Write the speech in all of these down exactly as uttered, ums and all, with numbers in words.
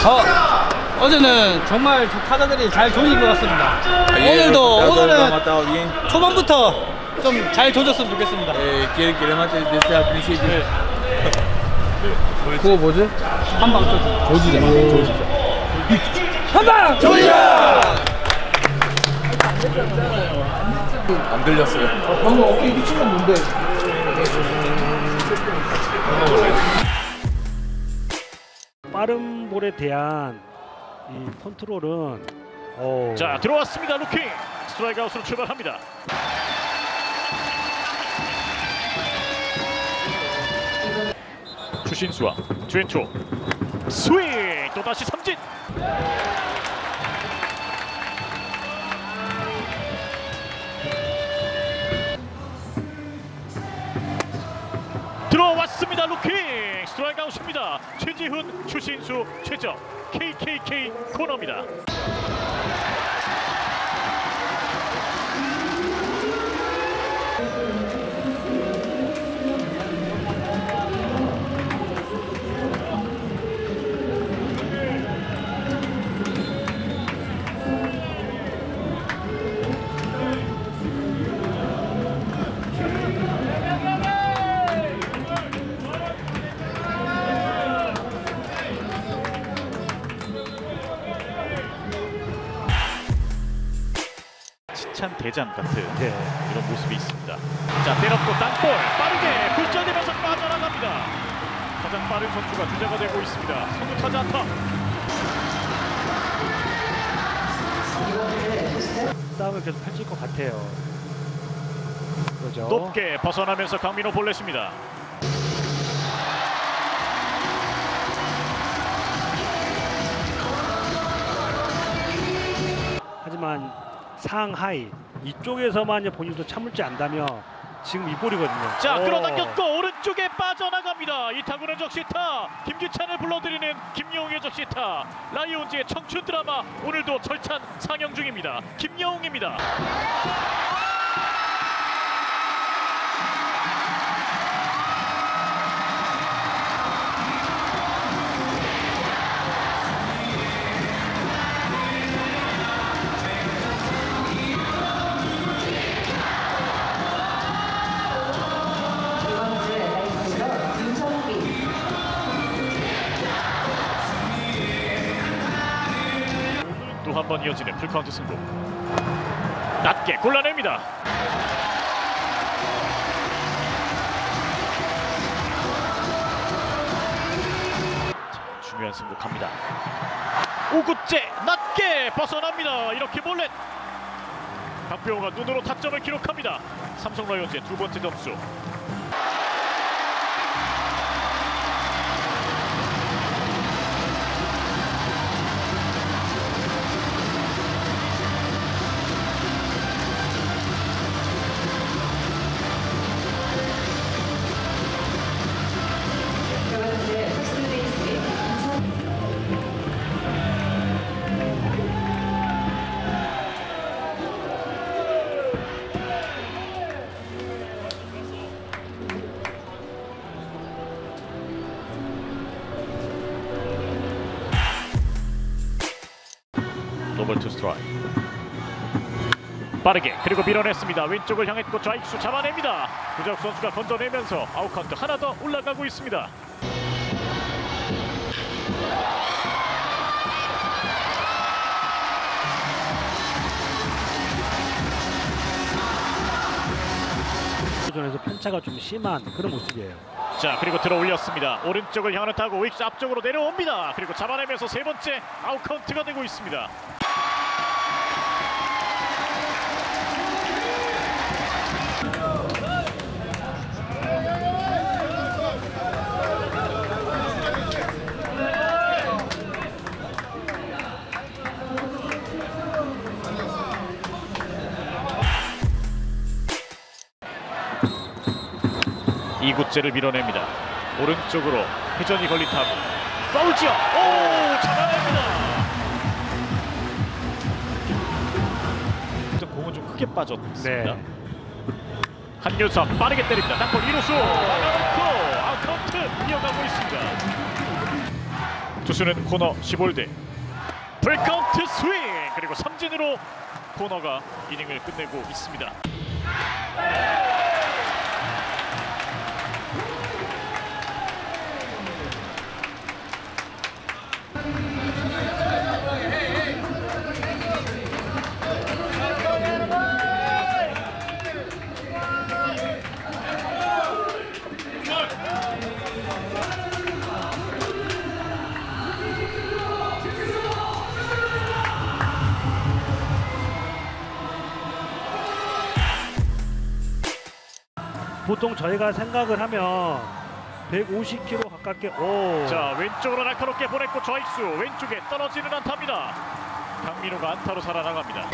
어, 어제는 정말 타자들이 잘 조진 것 같습니다. 아, 오늘도 예, 오늘은 초반부터 좀 잘 조졌으면 좋겠습니다. 예, quiere que le mate desde el principio. 그거 뭐지? 한방 조지. 조지자. 조지자. 한방 조지자. 안 들렸어요. 아, 방금 어깨 미치면 뭔데? 빠른 볼에 대한 이 컨트롤은 오. 자, 들어왔습니다. 루킹 스트라이크 아웃으로 출발합니다. 추신수와 주엔초 스윙, 또다시 삼진. 들어왔습니다. 루킹 스트라이크 아웃입니다. 최지훈, 추신수, 최정. 케이케이케이 코너입니다. 찬 대장 같은 네. 이런 모습이 있습니다. 자, 때렸고 땅볼 빠르게 굴절되면서 빠져나갑니다. 가장 빠른 선수가 주자가 되고 있습니다. 선두 타자 안타. 싸움을 계속 펼칠 것 같아요. 그렇죠. 높게 벗어나면서 강민호 볼넷입니다. 하지만 상하이 이쪽에서만 본인도 참을지 않다면 지금 이 볼이거든요. 자, 오. 끌어당겼고 오른쪽에 빠져나갑니다. 이 타구는 적시타. 김규찬을 불러들이는 김여웅의 적시타. 라이온즈의 청춘 드라마 오늘도 절찬 상영 중입니다. 김여웅입니다. 또 한 번 이어지는 풀카운트 승부. 낮게 골라냅니다. 자, 중요한 승부 갑니다. 오 구째 낮게 벗어납니다. 이렇게 볼넷. 박병호가 눈으로 타점을 기록합니다. 삼성 라이온즈의 두 번째 점수. 노벌 투 스트라이크. 빠르게 그리고 밀어냈습니다. 왼쪽을 향했고 좌익수 잡아냅니다. 구자욱 선수가 건져내면서 아웃 카운트 하나 더 올라가고 있습니다. 전에서 편차가 좀 심한 그런 모습이에요. 자, 그리고 들어 올렸습니다. 오른쪽을 향하는 타구 우익수 앞쪽으로 내려옵니다. 그리고 잡아내면서 세 번째 아웃 카운트가 되고 있습니다. 이 구째를 밀어냅니다. 오른쪽으로 회전이 걸린 타구. 파울지어. 오, 잡아냅니다. 공은 좀 크게 빠졌습니다. 네. 한유섬 빠르게 때립니다. 땅볼 이 루수. 아웃카운트 이어가고 있습니다. 투수는 코너 시볼드. 풀카운트 스윙 그리고 삼진으로 코너가 이닝을 끝내고 있습니다. 보통 저희가 생각을 하면 백오십 킬로미터 가깝게 오. 자, 왼쪽으로 날카롭게 보냈고 좌익수 왼쪽에 떨어지는 안타입니다. 강민호가 안타로 살아나갑니다.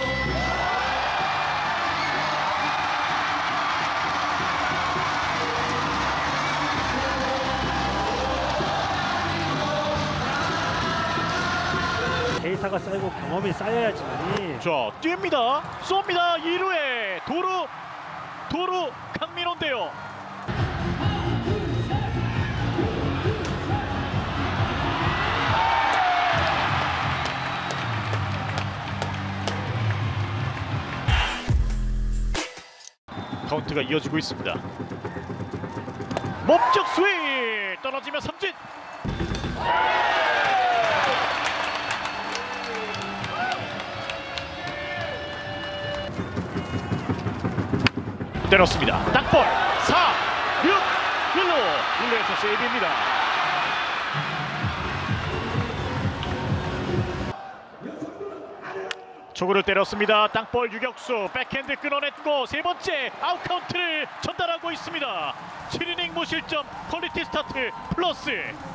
데이터가 쌓이고 경험이 쌓여야지만이. 자, 뜁니다. 쏩니다. 이 루에 도루 도루 강민호인데요. 카운트가 이어지고 있습니다. 몸쪽 스윙 떨어지며 삼진. 때렸습니다. 땅볼 사, 육, 일루 일루에서 세이브입니다. 초구를 때렸습니다. 땅볼 유격수 백핸드 끊어냈고 세 번째 아웃 카운트를 전달하고 있습니다. 칠 이닝 무실점 퀄리티 스타트 플러스.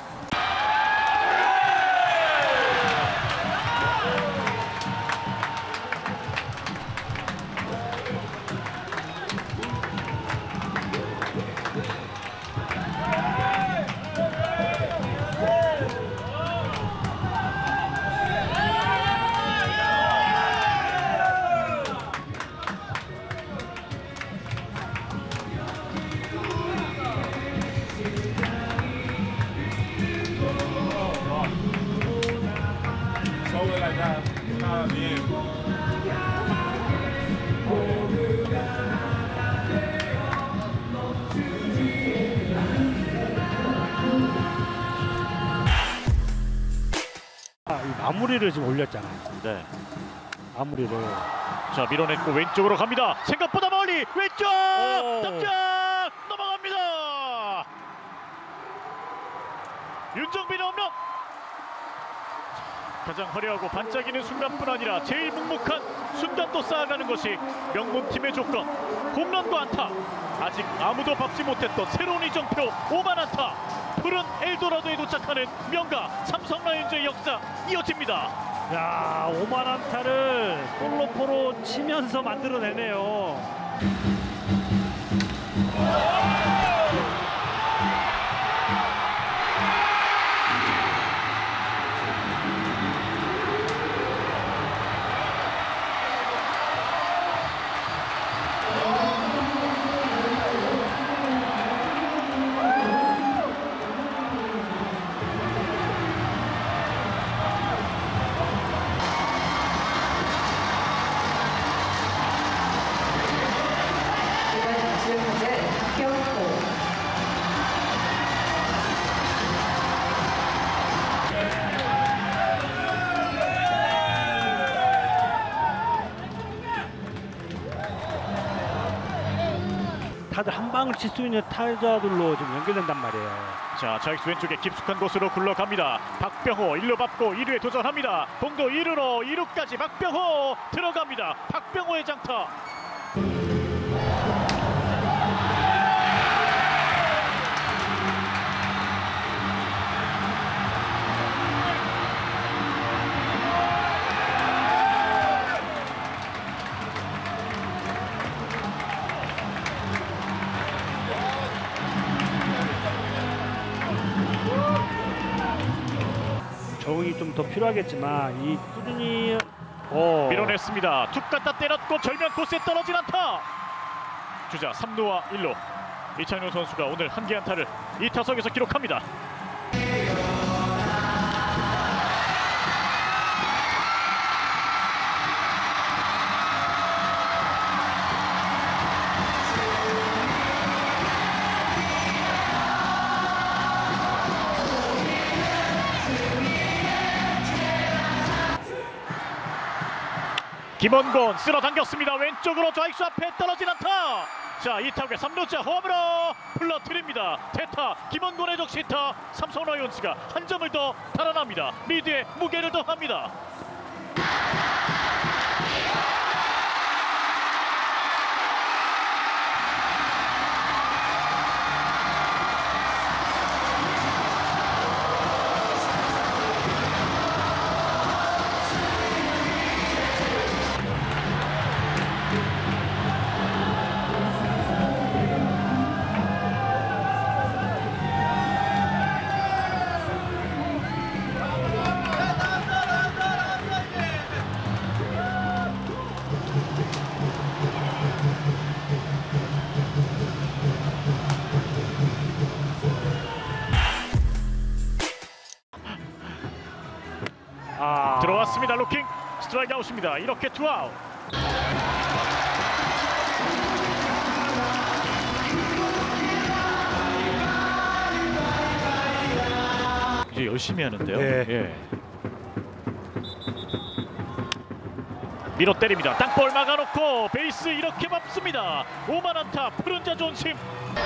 아, 이 마무리를 지금 올렸잖아요. 네. 마무리를. 자, 밀어냈고 왼쪽으로 갑니다. 생각보다 멀리 왼쪽 오. 깜짝 넘어갑니다. 윤정빈의 홈런. 가장 화려하고 반짝이는 순간뿐 아니라 제일 묵묵한 순간도 쌓아가는 것이 명문팀의 조건. 홈런과 안타. 아직 아무도 밟지 못했던 새로운 이정표 오만 안타. 푸른 엘도라도에 도착하는 명가 삼성 라이온즈의 역사 이어집니다. 야, 오만 안타를 솔로포로 치면서 만들어내네요. 다들 한 방울 칠 수 있는 타자들로 지금 연결된단 말이에요. 자, 좌익수 왼쪽에 깊숙한 곳으로 굴러갑니다. 박병호 일 루 밟고 이 루에 도전합니다. 공도 이 루로 이 루까지 박병호 들어갑니다. 박병호의 장타. 적응이 좀 더 필요하겠지만 이 꾸준히 어. 밀어냈습니다. 툭 갖다 때렸고 절면 코스에 떨어진 안타. 주자 삼 루와 일 루. 이창용 선수가 오늘 한 개 안타를 이 타석에서 기록합니다. 김원곤 쓸어당겼습니다. 왼쪽으로 좌익수 앞에 떨어진 안타. 자, 이 타구에 삼 루자 홈으로 불러드립니다. 대타 김원곤의 적시타. 삼성 라이온즈가 한 점을 더 달아납니다. 리드에 무게를 더합니다. 아. 들어왔습니다. 루킹 스트라이크 아웃입니다. 이렇게 투아웃. 이제 열심히 하는데요. 네. 예. 밀어 때립니다. 땅볼 막아놓고 베이스 이렇게 밟습니다. 오만 안타 푸른 자존심.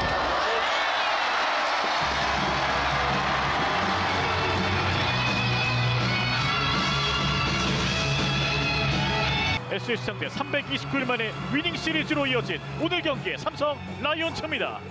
에스에스 상대 삼백이십구 일 만에 위닝 시리즈로 이어진 오늘 경기의 삼성 라이온즈입니다.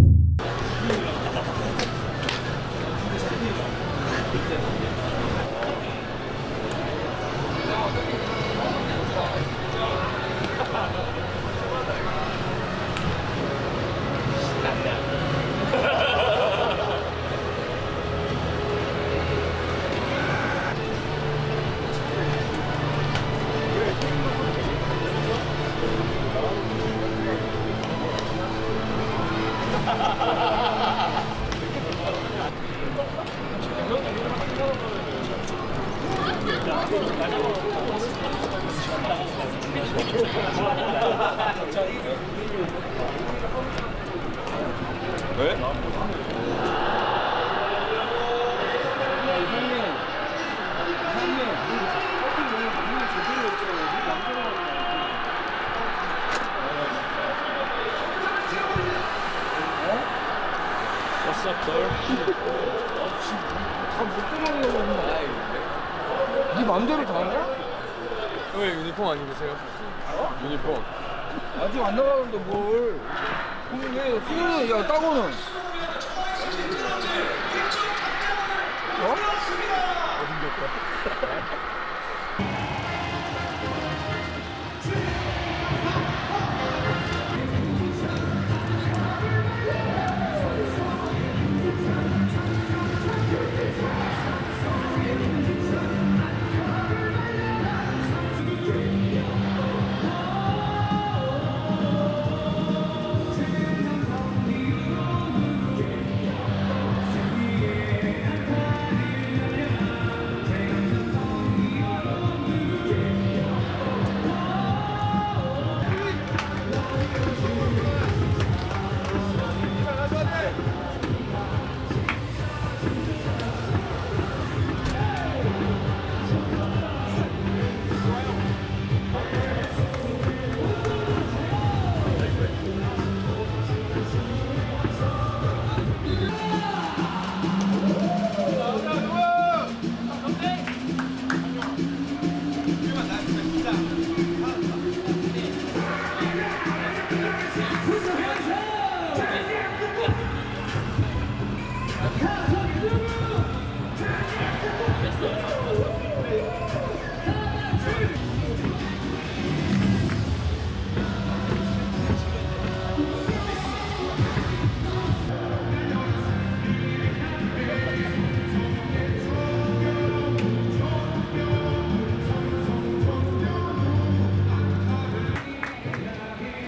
네 맘대로 다 하냐? 왜 유니폼 안 입으세요? 유니폼. 아직 안 나가는데 뭘? 왜 수요일에 야 따고는? 어?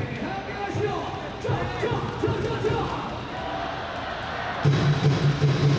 자, 자, 자, 자.